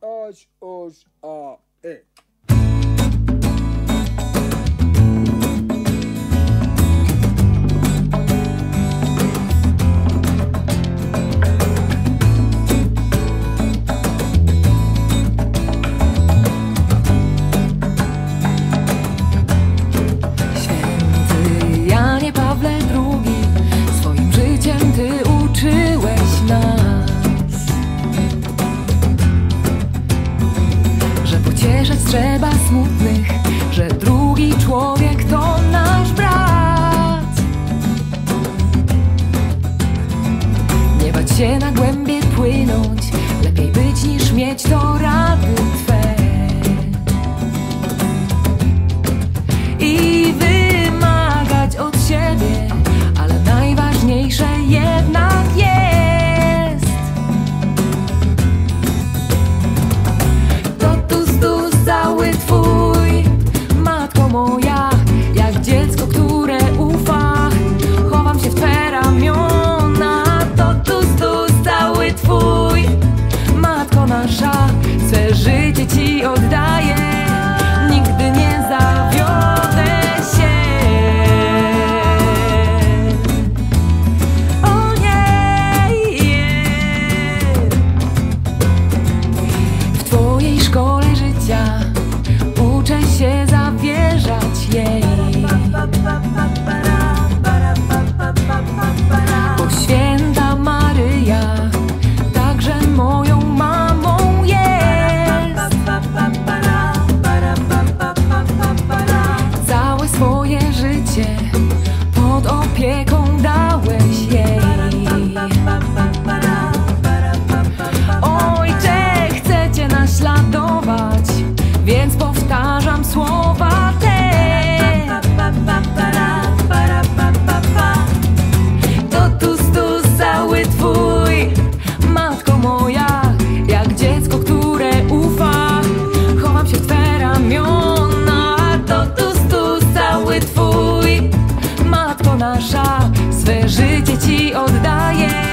Oś, uś, a, y. Święty Janie Pawle II, swoim życiem Ty uczyłeś nas, że pocieszać trzeba smutnych, że drugi człowiek to nasz brat. Nie bać się na głębie płynąć, lepiej być niż mieć to rady Twe. I wymagać od siebie, ale najważniejsze jednak jest to tus cały Twój, matko moja, jak dziecko, które ufa, chowam się w Twe ramiona. To tus cały Twój, matko nasza, swe życie Ci oddaję, nigdy nie zawiodę się. O nie, w Twojej szkole życia uczę się zawierzać jej, bo święta Maryja także moją mamą jest. Całe swoje życie pod opieką dałeś jej. Ojcze, chcę Cię naśladować, więc powtarzam słowa te. To tus cały Twój, matko moja, jak dziecko, które ufa, chowam się w Twe ramiona. To tus cały Twój, matko nasza, swe życie Ci oddaję.